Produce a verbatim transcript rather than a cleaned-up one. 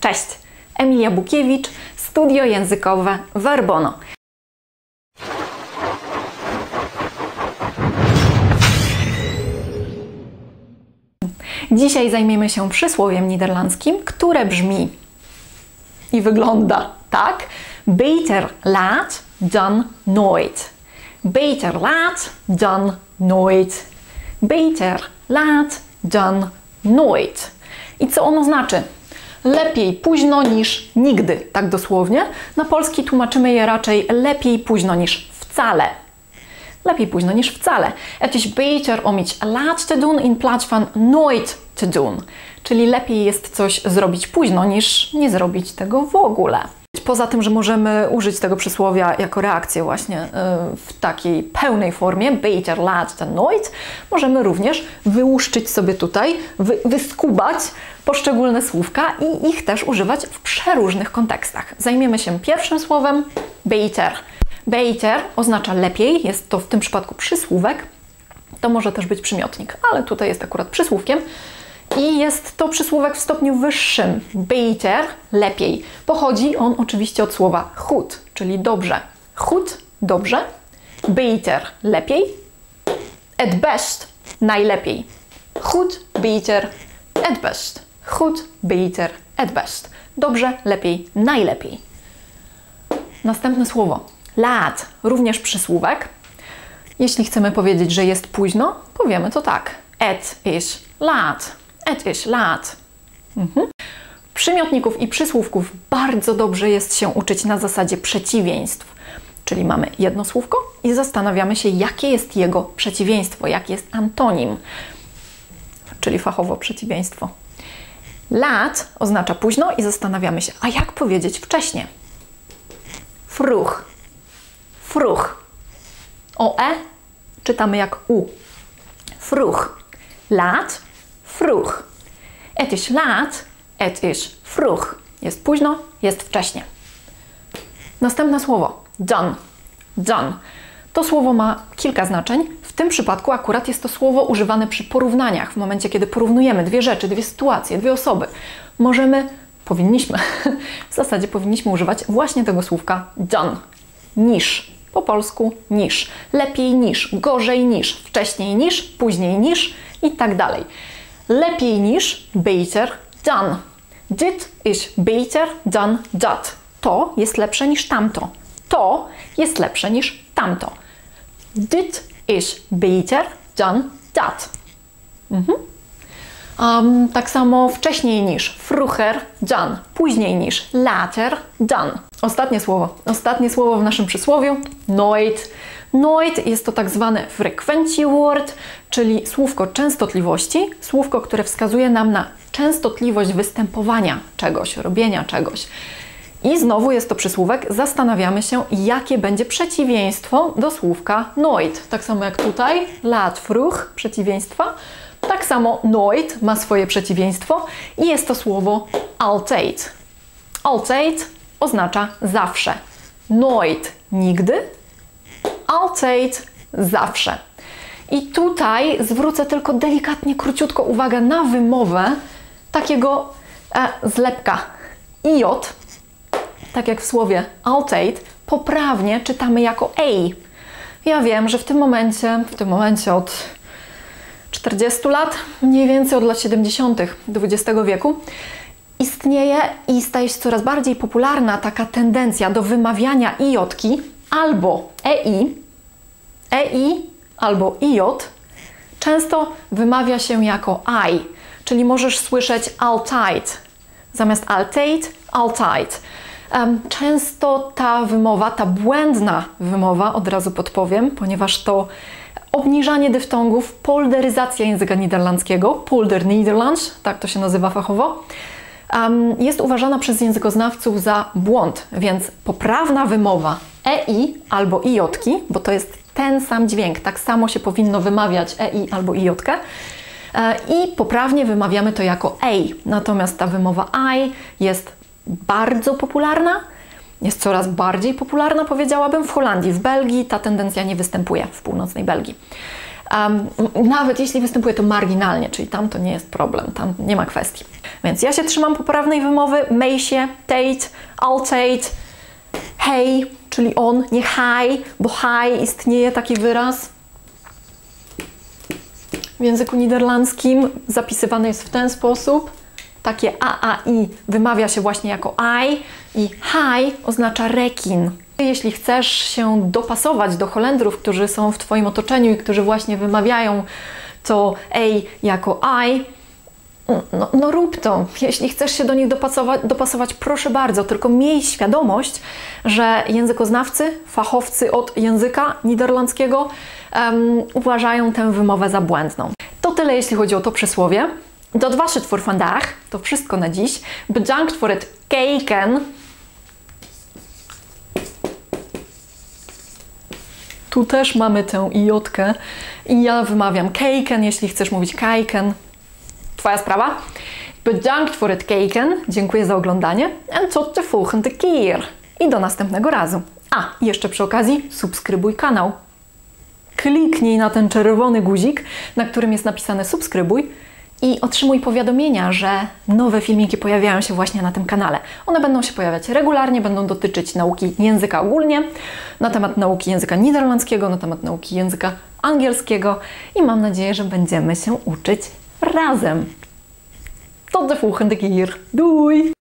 Cześć! Emilia Bukiewicz, Studio Językowe Verbono. Dzisiaj zajmiemy się przysłowiem niderlandzkim, które brzmi i wygląda tak: beter laat dan nooit. Beter laat dan nooit. Beter laat dan nooit. I co ono znaczy? Lepiej późno niż nigdy, tak dosłownie. Na polski tłumaczymy je raczej lepiej późno niż wcale. Lepiej późno niż wcale. Het is beter om iets laat te doen in plaats van nooit te doen. Czyli lepiej jest coś zrobić późno niż nie zrobić tego w ogóle. Poza tym, że możemy użyć tego przysłowia jako reakcję właśnie w takiej pełnej formie, beter laat dan nooit, możemy również wyłuszczyć sobie tutaj, wy, wyskubać poszczególne słówka i ich też używać w przeróżnych kontekstach. Zajmiemy się pierwszym słowem beter. Beter oznacza lepiej, jest to w tym przypadku przysłówek, to może też być przymiotnik, ale tutaj jest akurat przysłówkiem. I jest to przysłówek w stopniu wyższym. Beter, lepiej. Pochodzi on oczywiście od słowa goed, czyli dobrze. Goed, dobrze. Beter, lepiej. Het best, najlepiej. Goed, beter, het best. Goed, beter, het best. Dobrze, lepiej, najlepiej. Następne słowo. Laat, również przysłówek. Jeśli chcemy powiedzieć, że jest późno, powiemy to tak. Het is laat. Het is laat. Mhm. Przymiotników i przysłówków bardzo dobrze jest się uczyć na zasadzie przeciwieństw. Czyli mamy jedno słówko i zastanawiamy się, jakie jest jego przeciwieństwo, jaki jest antonim, czyli fachowo przeciwieństwo. Laat oznacza późno i zastanawiamy się, a jak powiedzieć wcześnie? Vroeg. Vroeg. O E czytamy jak U. Vroeg. Laat. Vroeg. Het is laat, het is vroeg. Jest późno, jest wcześnie. Następne słowo. Dan. Dan. To słowo ma kilka znaczeń. W tym przypadku akurat jest to słowo używane przy porównaniach. W momencie, kiedy porównujemy dwie rzeczy, dwie sytuacje, dwie osoby, możemy, powinniśmy, w zasadzie powinniśmy używać właśnie tego słówka dan. Niż. Po polsku niż. Lepiej niż, gorzej niż, wcześniej niż, później niż i tak dalej. Lepiej niż, beter dan. Dit is beter dan dat. To jest lepsze niż tamto. To jest lepsze niż tamto. Dit is beter dan dat. Mhm. Um, tak samo wcześniej niż, vroeger dan. Później niż, later dan. Ostatnie słowo. Ostatnie słowo w naszym przysłowiu. Nooit. Nooit jest to tak zwane frequentiewoord, czyli słówko częstotliwości, słówko, które wskazuje nam na częstotliwość występowania czegoś, robienia czegoś. I znowu jest to przysłówek, zastanawiamy się, jakie będzie przeciwieństwo do słówka nooit. Tak samo jak tutaj, laat vroeg, przeciwieństwa, tak samo nooit ma swoje przeciwieństwo i jest to słowo altijd. Altijd oznacza zawsze. Nooit nigdy, altijd zawsze. I tutaj zwrócę tylko delikatnie, króciutko uwagę na wymowę takiego e, zlepka iot, tak jak w słowie altijd, poprawnie czytamy jako ej. Ja wiem, że w tym momencie, w tym momencie od czterdziestu lat, mniej więcej od lat siedemdziesiątych dwudziestego wieku, istnieje i staje się coraz bardziej popularna taka tendencja do wymawiania iotki albo ei, ei albo iot, często wymawia się jako I, czyli możesz słyszeć altijd zamiast altijd, altijd. Um, często ta wymowa, ta błędna wymowa, od razu podpowiem, ponieważ to obniżanie dyftongów, polderyzacja języka niderlandzkiego, polder Nederlands, tak to się nazywa fachowo, um, jest uważana przez językoznawców za błąd, więc poprawna wymowa ei albo iotki, bo to jest ten sam dźwięk, tak samo się powinno wymawiać ei albo iotkę, e, i poprawnie wymawiamy to jako ej. Natomiast ta wymowa I jest bardzo popularna, jest coraz bardziej popularna, powiedziałabym, w Holandii. W Belgii ta tendencja nie występuje, w północnej Belgii. Um, nawet jeśli występuje to marginalnie, czyli tam to nie jest problem, tam nie ma kwestii. Więc ja się trzymam poprawnej wymowy, may się, tate, altate, hej, czyli on, nie haj, bo haj istnieje taki wyraz. W języku niderlandzkim zapisywany jest w ten sposób. Takie a, a, i wymawia się właśnie jako I i haj oznacza rekin. Jeśli chcesz się dopasować do Holendrów, którzy są w Twoim otoczeniu i którzy właśnie wymawiają to ej jako I, no, no rób to. Jeśli chcesz się do nich dopasować, dopasować, proszę bardzo, tylko miej świadomość, że językoznawcy, fachowcy od języka niderlandzkiego um, uważają tę wymowę za błędną. To tyle, jeśli chodzi o to przysłowie. Dat was het voor vandaag. To wszystko na dziś. Bedankt voor het kijken. Tu też mamy tę iotkę i ja wymawiam kijken, jeśli chcesz mówić kijken. Twoja sprawa. Bedankt voor het kijken. Dziękuję za oglądanie. En tot de volgende keer. I do następnego razu. A, i jeszcze przy okazji subskrybuj kanał. Kliknij na ten czerwony guzik, na którym jest napisane subskrybuj i otrzymuj powiadomienia, że nowe filmiki pojawiają się właśnie na tym kanale. One będą się pojawiać regularnie, będą dotyczyć nauki języka ogólnie, na temat nauki języka niderlandzkiego, na temat nauki języka angielskiego i mam nadzieję, że będziemy się uczyć razem. Tot de volgende keer. Doei!